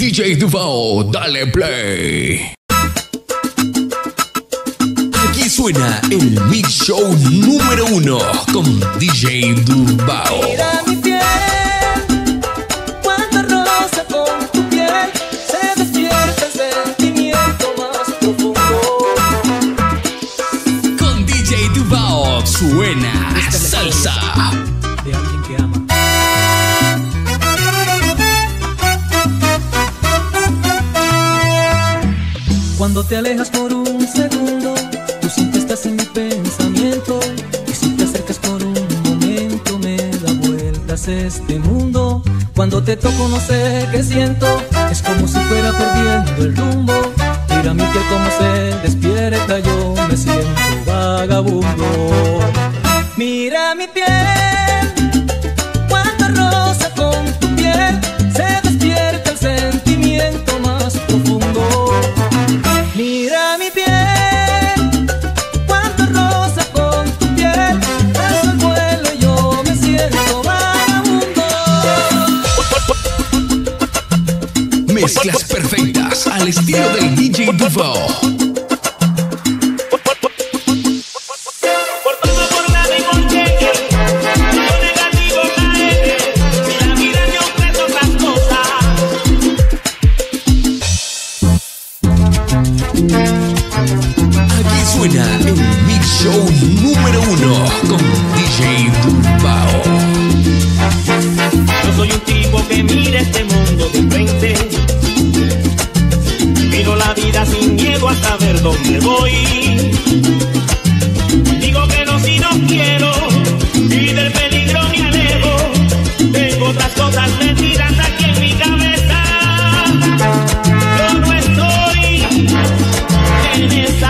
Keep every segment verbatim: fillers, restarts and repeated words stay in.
D J Duvao, dale play. Aquí suena el Mix Show número uno con D J Duvao. Mira mi piel, cuánta rosa con tu piel, se despierta el sentimiento más profundo. Con D J Duvao suena salsa De alguien que ama. Cuando te alejas por un segundo, tú siempre estás en mi pensamiento. Y si te acercas por un momento, me da vueltas este mundo. Cuando te toco no sé qué siento, es como si fuera perdiendo el rumbo. Mira mi piel como se despierta, yo me siento vagabundo. Mira mi piel, cuánta rosa con tu piel, se despierta el sentimiento más profundo. Mira mi piel, cuánta rosa con tu piel, beso el vuelo y yo me siento vagabundo. Mezclas perfectas al estilo del D J Duvao. Suena el Mix Show número uno con D J Duvao. Yo soy un tipo que mira este mundo de frente. Miro la vida sin miedo a saber dónde voy. Digo que no si no quiero y del peligro me alejo. Tengo otras cosas metidas aquí en mi cabeza. Yo no estoy en esa.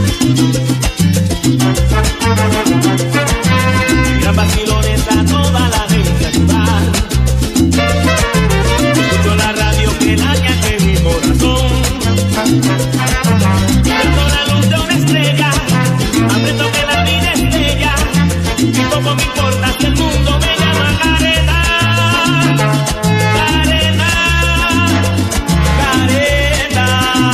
Gran vacilones a toda la gente ayudar. Escucho la radio que daña que mi corazón. Tengo la luz de una estrella, aprendo que la vida es bella. Y poco me importa si el mundo me llama careta. Careta, careta.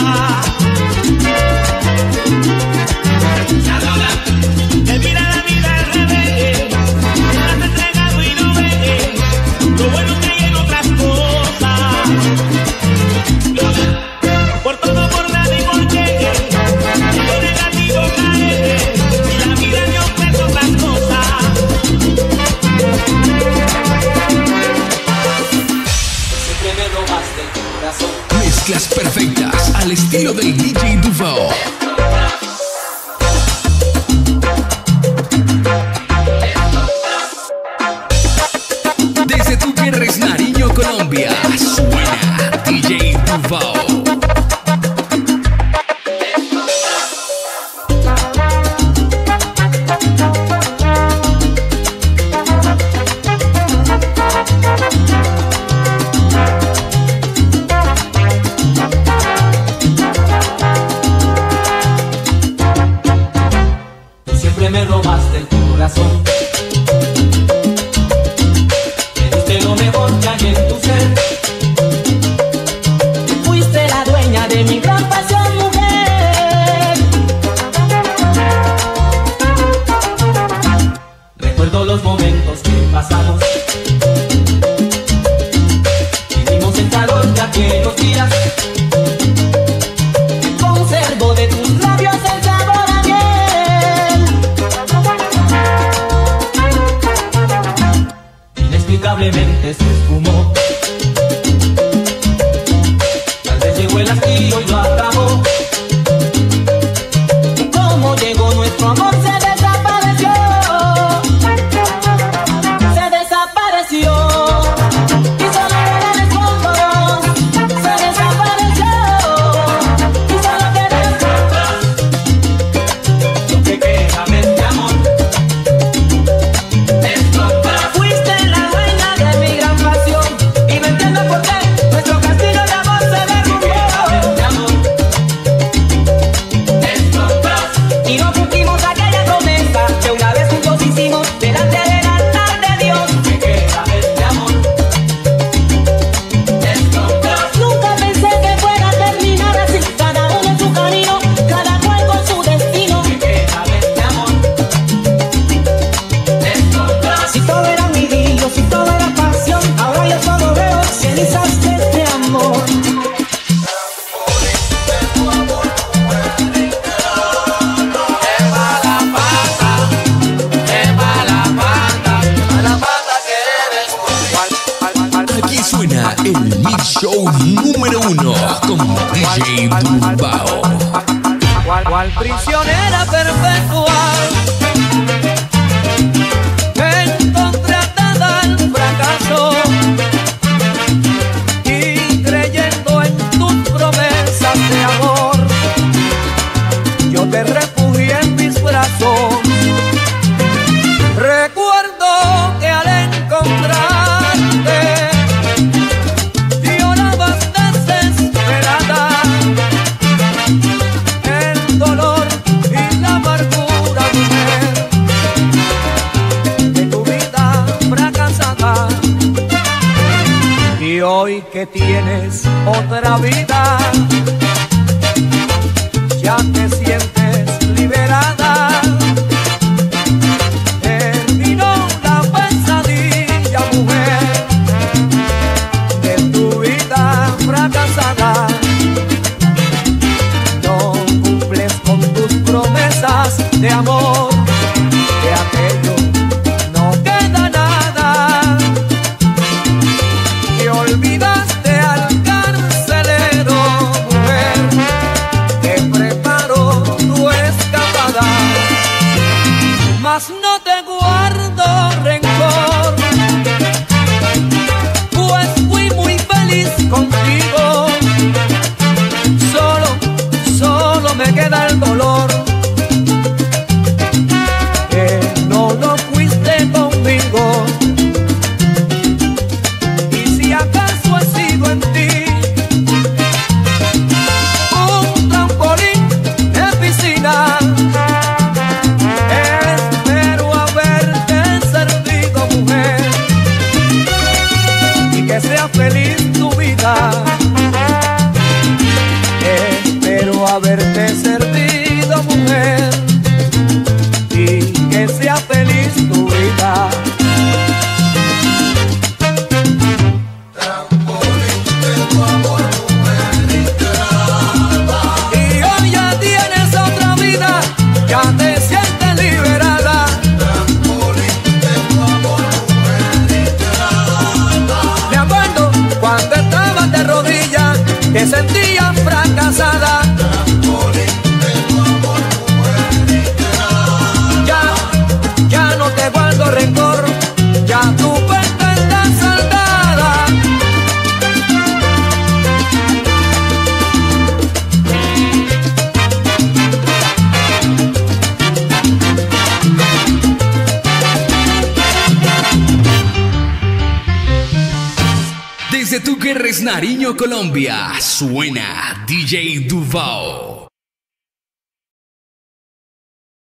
Te mira la vida al revés, estás entregado y no ves lo bueno que hay en otras cosas. Por todo, por nada y por qué, lo negativo cae y la vida me ofrece otras cosas. Siempre me robaste el corazón. Mezclas perfectas al estilo del D J Duvao. Desde Gutiérrez, Nariño, Colombia, suena D J Duvao. número uno con D J Duvao. Cual, cual prisionera perpetua me encontré atada al fracaso y creyendo en tus promesas de amor, yo te refugié en mis brazos. Recuerdo que al encontrarte llorabas desesperada, el dolor y la amargura, mujer, de tu vida fracasada. Y hoy que tienes otra vida, ya te sientes liberada. Terminó la pesadilla, mujer, de tu vida fracasada. No cumples con tus promesas de amor, de aquello no queda nada. Te olvidaste al carcelero, mujer, que preparó tu escapada. Mas no te guardo rencor, pues fui muy feliz contigo. Solo, solo me queda el dolor, que no lo fuiste conmigo. Y si acaso he sido en ti un trampolín de piscina, espero haberte servido, mujer, y que sea feliz tu vida. Espero haberte servido, mujer, y que sea feliz tu vida. Y hoy ya tienes otra vida, ya te sientes liberada. Me acuerdo cuando estabas de rodillas, te sentías fracasada. Ya, ya no te guardo rencor, ya tu cuenta está saldada. Desde Tuquerres, Nariño, Colombia, suena D J Duvao.